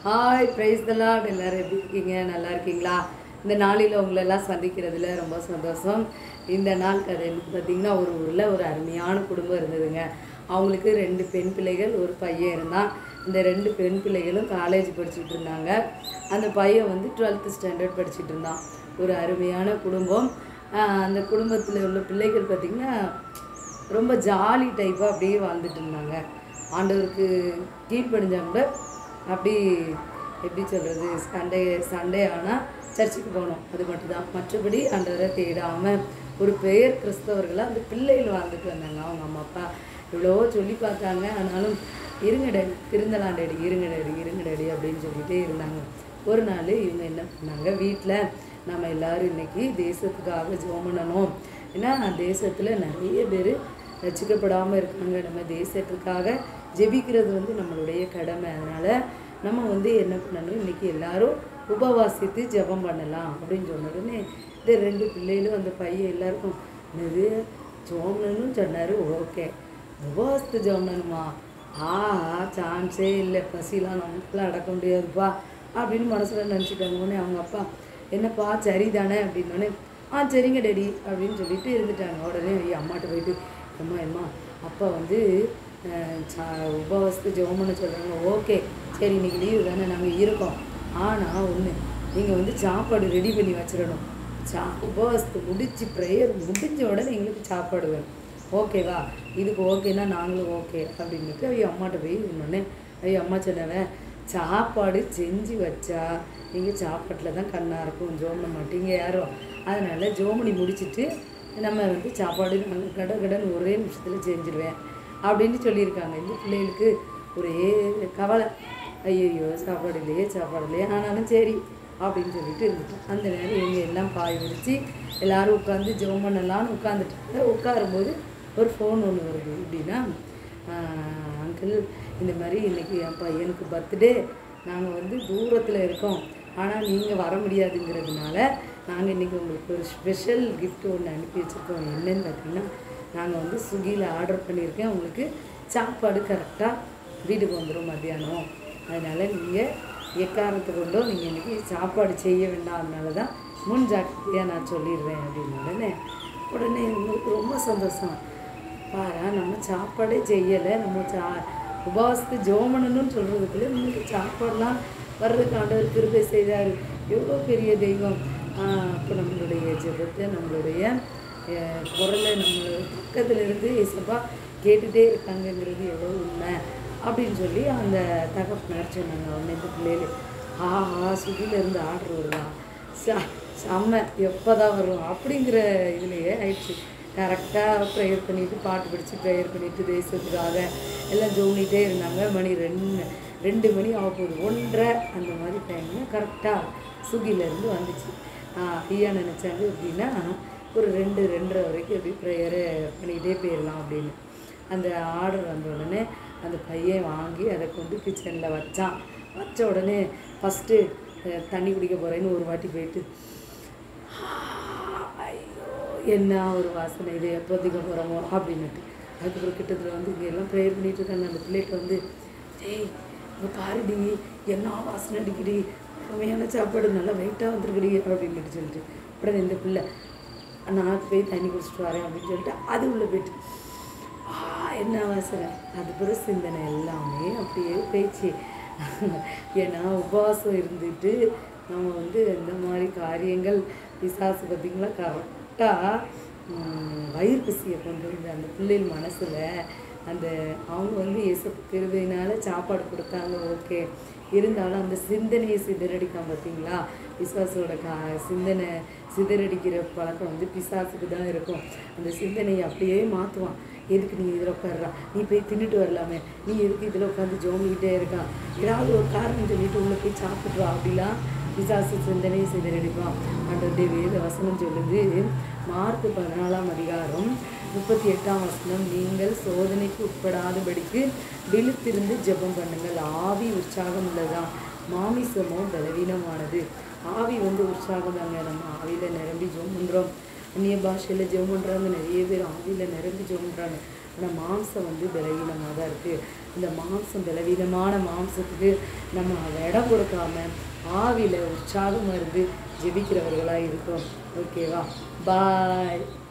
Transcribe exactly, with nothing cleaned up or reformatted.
Hi praise the Lord. எல்லோரும் எப்படி இருக்கீங்க? நல்லா இருக்கீங்களா? இந்த நாளில் உங்களெல்லாம் சந்திக்கிறதுல ரொம்ப சந்தோஷம். இந்த நாள் கதை பார்த்திங்கன்னா, ஒரு ஊரில் ஒரு அருமையான குடும்பம் இருந்ததுங்க. அவங்களுக்கு ரெண்டு பெண் பிள்ளைகள், ஒரு பையன் இருந்தான். இந்த ரெண்டு பெண் பிள்ளைகளும் காலேஜ் படிச்சுட்டு இருந்தாங்க. அந்த பையன் வந்து டுவெல்த்து ஸ்டாண்டர்ட் படிச்சுட்டு இருந்தான். ஒரு அருமையான குடும்பம். அந்த குடும்பத்தில் உள்ள பிள்ளைகள் பார்த்திங்கன்னா ரொம்ப ஜாலி டைப்பாக அப்படியே வாழ்ந்துட்டு இருந்தாங்க. ஆண்டவருக்கு கீழ்ப்படிஞ்சால் கூட அப்படி எப்படி சொல்கிறது, சண்டே சண்டே ஆனால் சர்ச்சுக்கு போகணும், அது மட்டும்தான். மற்றபடி ஆண்டவரை தேடாமல் ஒரு பெயர் கிறிஸ்தவர்களாக அந்த பிள்ளைகள் வாழ்ந்துட்டு வந்தாங்க. அவங்க அம்மா அப்பா இவ்வளோ சொல்லி பார்த்தாங்க. ஆனாலும் இருங்க டேடி, திருந்தலாம் டேடி, இருங்க டேடி, இருங்க டேடி அப்படின்னு சொல்லிகிட்டே இருந்தாங்க. ஒரு நாள் இவங்க என்ன பண்ணாங்க, வீட்டில் நம்ம எல்லோரும் இன்றைக்கி தேசத்துக்காக ஜெபம் பண்ணணும். ஏன்னா தேசத்தில் நிறைய பேர் ரசிக்கப்படாமல் இருக்காங்க. நம்ம தேசத்துக்காக ஜெபிக்கிறது வந்து நம்மளுடைய கடமை. அதனால் நம்ம வந்து என்ன பண்ணணும், இன்றைக்கி எல்லோரும் உபவாசித்து ஜெபம் பண்ணலாம் அப்படின்னு சொன்ன உடனே இந்த ரெண்டு பிள்ளைகளும் அந்த பையன் எல்லாருக்கும் நிறைய ஜோம்னு சொன்னார். ஓகே, உபவாசத்து ஜோம்னனுமா? ஆ சான்ஸே இல்லை, பசிலாம் நமக்குலாம் அடக்க முடியாதுப்பா அப்படின்னு மனசில் நினச்சிட்டாங்க. உடனே அவங்க அப்பா என்னப்பா சரிதானே அப்படின்னோடனே ஆ சரிங்க டேடி அப்படின்னு சொல்லிட்டு இருந்துட்டாங்க. உடனே ஐயா அம்மாட்ட போயிட்டு அம்மா அம்மா அப்பா வந்து சா உபவாசத்து ஜெபம்னு சொல்கிறாங்க. ஓகே சரி, இன்றைக்கி லீவு தானே, நாங்கள் இருக்கோம். ஆனால் ஒன்று, நீங்கள் வந்து சாப்பாடு ரெடி பண்ணி வச்சிடணும். சா உபவாசத்தை முடித்து ப்ரேயர் முடிஞ்ச உடனே எங்களுக்கு சாப்பாடு வேணும், ஓகேவா? இதுக்கு ஓகேன்னா நாங்களும் ஓகே அப்படின்ட்டு ஐயோ அம்மாட்ட போய் இன்னொன்னே ஐயோ அம்மா சொன்னவன் சாப்பாடு செஞ்சு வச்சா நீங்கள் சாப்பாட்டில் தான் கண்ணாக இருக்கும், ஜோமன மாட்டீங்க யாரும். அதனால் ஜோமனி முடிச்சுட்டு நம்ம வந்து சாப்பாடு நாங்கள் கட கடன் ஒரே நிமிஷத்தில் செஞ்சுருவேன் அப்படின்னு சொல்லியிருக்காங்க. இந்த பிள்ளைகளுக்கு ஒரே கவலை, ஐயோ சாப்பாடு இல்லையே சாப்பாடு இல்லையே, ஆனாலும் சரி அப்படின்னு சொல்லிட்டு இருந்துட்டோம். அந்த நேரம் இவங்க எல்லாம் பாய் விரித்து எல்லோரும் உட்காந்து ஜெபம் பண்ணலான்னு உட்காந்துட்டாங்க. உட்காரும்போது ஒரு ஃபோன் ஒன்று வருது. எப்படின்னா, அங்கிள் இந்த மாதிரி இன்றைக்கி என் பையனுக்கு பர்த்டே, நாங்கள் வந்து தூரத்தில் இருக்கோம், ஆனால் நீங்கள் வர முடியாதுங்கிறதுனால நாங்கள் இன்றைக்கி உங்களுக்கு ஒரு ஸ்பெஷல் கிஃப்ட் ஒன்று அனுப்பி வச்சுருக்கோம். என்னன்னு பார்த்தீங்கன்னா, நாங்கள் வந்து ஸ்விக்கியில் ஆர்டர் பண்ணியிருக்கேன், உங்களுக்கு சாப்பாடு கரெக்டாக வீட்டுக்கு வந்துடும் மத்தியானம். அதனால் நீங்கள் எக்காரணத்தை கொண்டோ நீங்கள் இன்றைக்கி சாப்பாடு செய்ய வேண்டாம், அதனால தான் முன் ஜாக்கிரதையாக நான் சொல்லிடுறேன் அப்படின்னு. உடனே உடனே உங்களுக்கு ரொம்ப சந்தோஷம். பாரா, நம்ம சாப்பாடே செய்யலை, நம்ம சா உபவாசத்து ஜோமனன்னு சொல்கிறதுக்குள்ளே உங்களுக்கு சாப்பாடெலாம் வர்றதுக்கு ஆண்டவர் கிருபை செய்தார். எவ்வளோ பெரிய தெய்வம். அப்போ நம்மளுடைய ஜெபத்தை, நம்மளுடைய குரலை நம்மளோட பக்கத்தில் இருந்து இசப்பா கேட்டுகிட்டே இருக்காங்கங்கிறது எவ்வளோ உண்மை அப்படின்னு சொல்லி அந்த தகப்பனார் சொன்னாங்க. உடனே இந்த பிள்ளைகள் ஆஹா சுகிலேருந்து ஆர்டர் வருதா, ச செம்ம எப்போ தான் வரும் அப்படிங்கிற இதுலேயே ஆயிடுச்சு. கரெக்டாக ப்ரேயர் பண்ணிவிட்டு பாட்டு படித்து ப்ரேயர் பண்ணிவிட்டு தேசத்துக்காக எல்லாம் ஜோனிகிட்டே இருந்தாங்க. மணி ரெண்டு ரெண்டு மணி ஆக போகுது, ஒன்றரை அந்த மாதிரி டைமில் கரெக்டாக சுகிலேருந்து வந்துச்சு. ஐயா நினச்சாங்க அப்படின்னா ஒரு ரெண்டு ரெண்டரை வரைக்கும் எப்படி ப்ரேயரை பண்ணிக்கிட்டே போயிடலாம் அப்படின்னு. அந்த ஆர்டர் வந்த உடனே அந்த பையன் வாங்கி அதை கொண்டு கிச்சனில் வச்சான். வச்ச உடனே ஃபஸ்ட்டு தண்ணி குடிக்க போகிறேன்னு ஒரு வாட்டி போயிட்டு ஐயோ என்ன ஒரு வாசனை, இது எப்போதைக்கு போகிறோமோ அப்படின்னுட்டு அதுக்கப்புறம் கிட்டத்தில் வந்து இங்கே எல்லாம் ப்ரேயர் பண்ணிகிட்டு இருக்காங்க. அந்த பிள்ளைகிட்ட வந்து டேய் இப்போ பாருடி என்ன வாசனை அடிக்கடி, உண்மையான சாப்பாடு நல்லா வெயிட்டாக வந்துருக்குடி அப்படின்ட்டு சொல்லிட்டு உடனே இந்த பிள்ளை நான் போய் தண்ணி குடிச்சிட்டு வரேன் அப்படின்னு சொல்லிட்டு அது உள்ளே போய்ட்டு என்ன வாசனை, அது பிறகு சிந்தனை எல்லாமே அப்படியே போயிடுச்சு. ஏன்னா உபவாசம் இருந்துட்டு நம்ம வந்து இந்த மாதிரி காரியங்கள் பிசாசு பார்த்திங்களா கரெக்டாக வயிறு பசியை கொண்டு வந்து அந்த பிள்ளைகள் மனசில் அந்த அவங்க வந்து இயேசு கிருபையினால சாப்பாடு கொடுத்தாங்க, ஓகே. இருந்தாலும் அந்த சிந்தனையை சிதறடிக்காம பார்த்தீங்களா, பிசாசோட கா சிந்தனை சிதறடிக்கிற பழக்கம் வந்து பிசாசுக்கு தான் இருக்கும். அந்த சிந்தனையை அப்படியே மாற்றுவான். எதுக்கு நீ இதில் உட்காடுறா, நீ போய் தின்னுட்டு வரலாமே, நீ எதுக்கு இதில் உட்காந்து ஜோமிக்கிட்டே இருக்கான், ஏதாவது ஒரு காரணம் சொல்லிட்டு உள்ள போய் சாப்பிட்றா அப்படிலாம் பிசாசு சிந்தனையை சிதறடிப்பான். ஆண்டவருடைய வேத வசனம் சொல்லுது, மார்க்கு பதினாலாம் அதிகாரம் முப்பத்தி எட்டாம் வசனம், நீங்கள் சோதனைக்கு உட்படாதபடிக்கு விழித்திருந்து ஜெபம் பண்ணுங்கள். ஆவி உற்சாகம் உள்ளதான், மாமிசமோ பலவீனமானது. ஆவி வந்து உற்சாகம் தாங்க, நம்ம ஆவியில் நிரம்பி ஜெபம் பண்ணுறோம். அந்நிய பாஷையில் ஜெபம் பண்ணுறாங்க, நிறைய பேர் ஆவியில் நிரம்பி ஜெபம் பண்ணுறாங்க. ஆனால் மாம்சம் வந்து பலவீனமாக தான் இருக்குது. இந்த மாம்சம் பலவீனமான மாம்சத்துக்கு நம்ம இடம் கொடுக்காம ஆவியில் உற்சாகமாக இருந்து ஜெபிக்கிறவர்களாக இருக்கோம். ஓகேவா? பாய்.